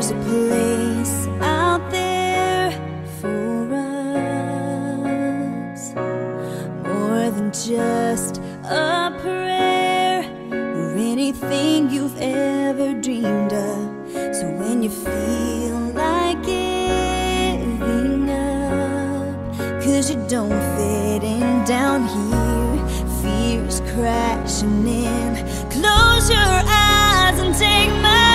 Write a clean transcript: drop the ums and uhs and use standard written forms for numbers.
There's a place out there for us, more than just a prayer or anything you've ever dreamed of. So when you feel like giving up, 'cause you don't fit in down here, fear's crashing in, close your eyes and take my